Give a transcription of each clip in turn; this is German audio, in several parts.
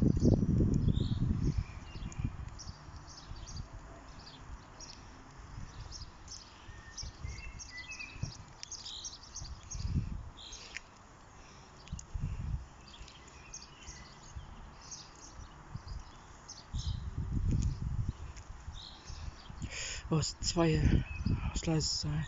Aus zwei, aus leise sein.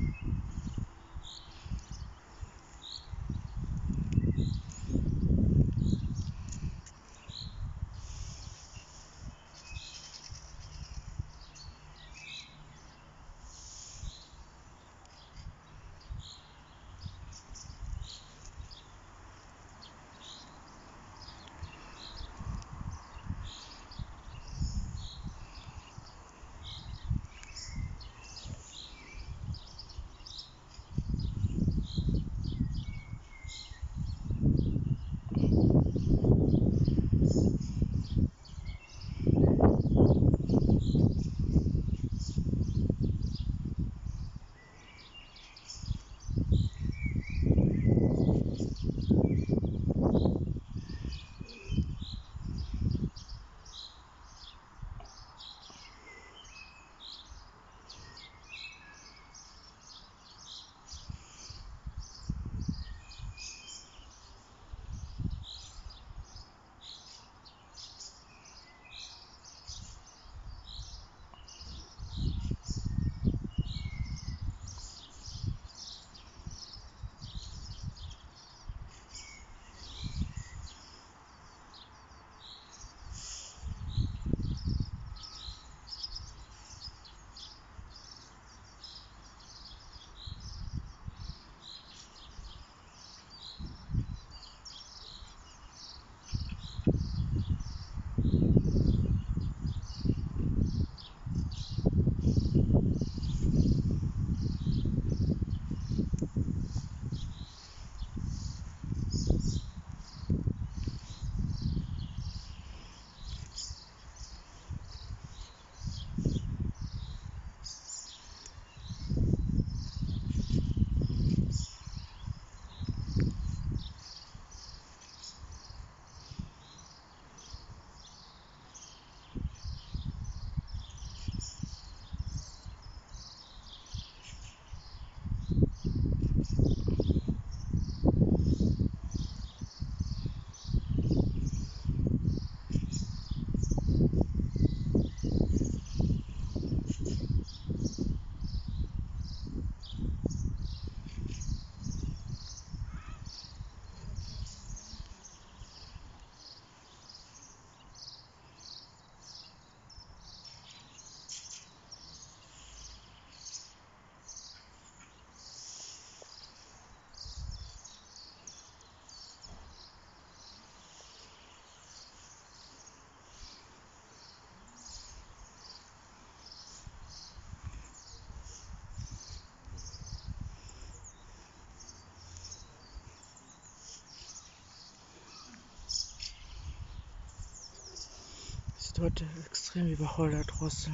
Es ist heute extrem überholt da draußen.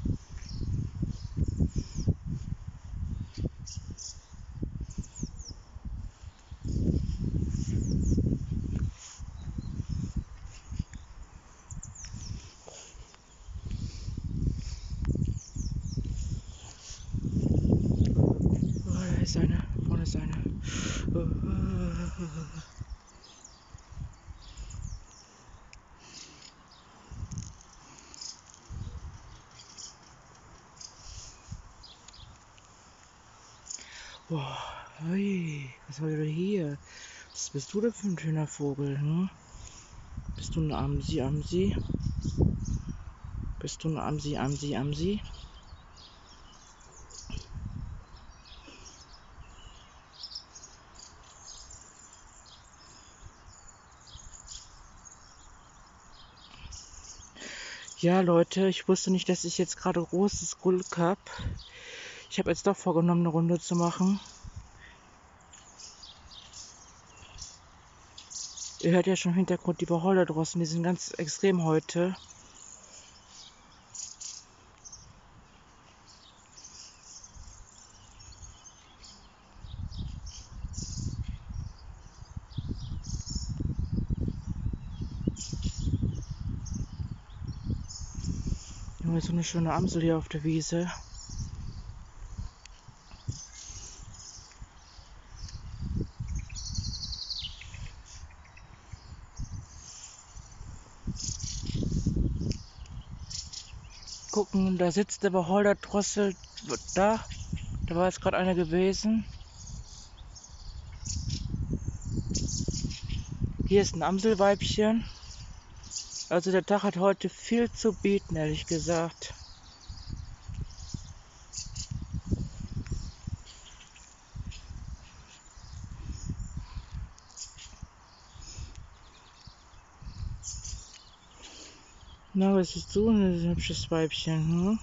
Oh, da ist eine. Vorne ist eine. Boah, ui, was war denn hier? Was bist du denn für ein schöner Vogel, hm? Bist du ein Amsi, Amsi? Bist du ein Amsi, Amsi, Amsi? Ja, Leute, ich wusste nicht, dass ich jetzt gerade großes Glück habe. Ich habe jetzt doch vorgenommen, eine Runde zu machen. Ihr hört ja schon im Hintergrund die Wacholder draußen, die sind ganz extrem heute. Junge, so eine schöne Amsel hier auf der Wiese. Gucken, da sitzt der Wacholder-Drossel da. Da war jetzt gerade einer gewesen. Hier ist ein Amselweibchen. Also der Tag hat heute viel zu bieten, ehrlich gesagt. Na, was ist so ein hübsches Weibchen, hm?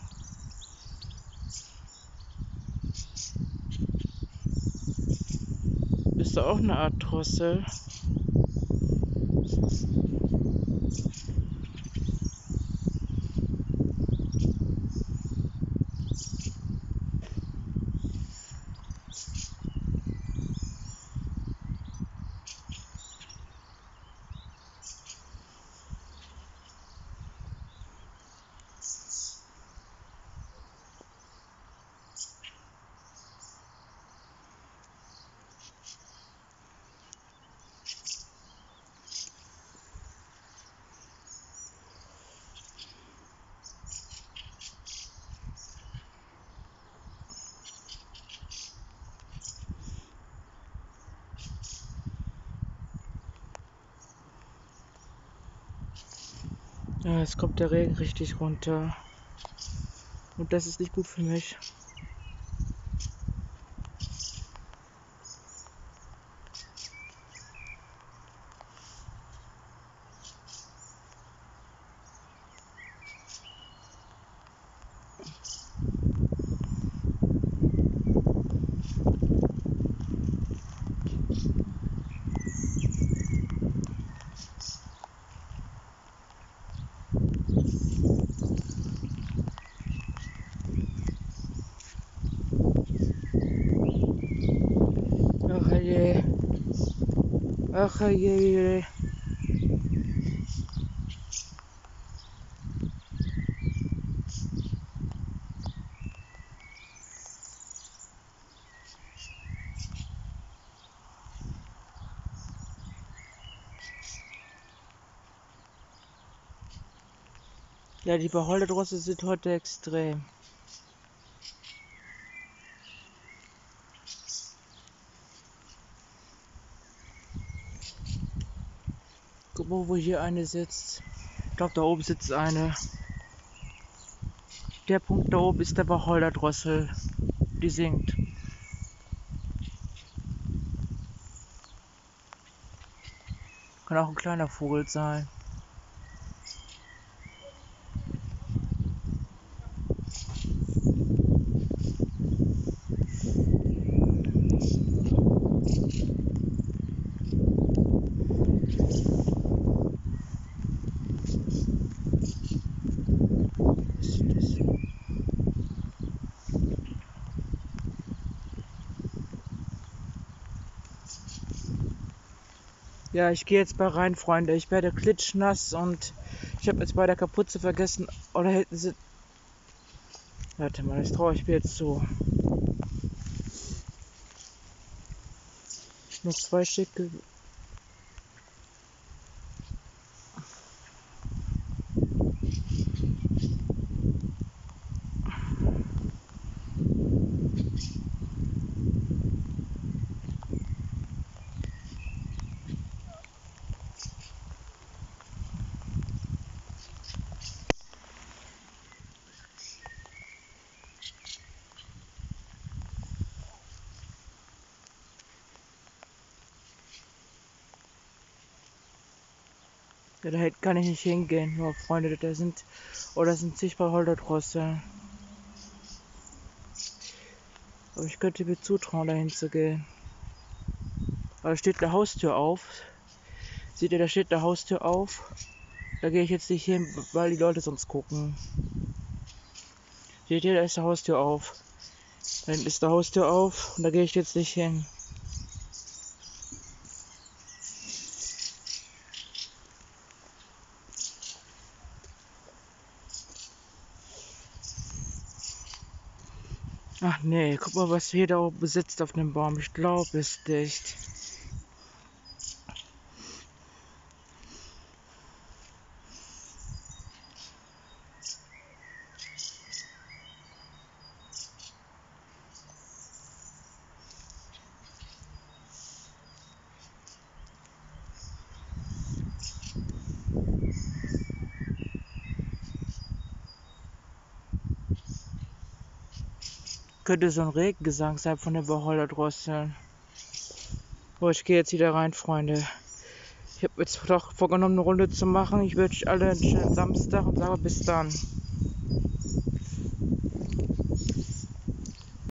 Bist du auch eine Art Drossel? Ja, jetzt kommt der Regen richtig runter. Und das ist nicht gut für mich. Ach je. Ach je. Ja, die Wacholder-Drossel sind heute extrem. Guck mal, wo hier eine sitzt. Ich glaube, da oben sitzt eine. Der Punkt da oben ist der Wacholder-Drossel. Die singt. Kann auch ein kleiner Vogel sein. Ja, ich gehe jetzt mal rein, Freunde. Ich werde klitschnass und ich habe jetzt bei der Kapuze vergessen. Oder hätten sie. Warte mal, das traue ich mir jetzt zu. Nur 2 Stück. Ja, da kann ich nicht hingehen. Nur Freunde, da sind. Oder sind zig Wacholder-Drosseln. Aber ich könnte mir zutrauen, dahin zu gehen. Aber da steht eine Haustür auf. Seht ihr, da steht eine Haustür auf. Da gehe ich jetzt nicht hin, weil die Leute sonst gucken. Seht ihr, da ist die Haustür auf. Da hinten ist die Haustür auf und da gehe ich jetzt nicht hin. Ach nee, guck mal, was hier da oben besitzt auf dem Baum. Ich glaube es nicht. Könnte so ein Regengesang sein von den Wacholder-Drosseln. Oh, ich gehe jetzt wieder rein, Freunde. Ich habe jetzt doch vorgenommen, eine Runde zu machen. Ich wünsche euch alle einen schönen Samstag und sage bis dann.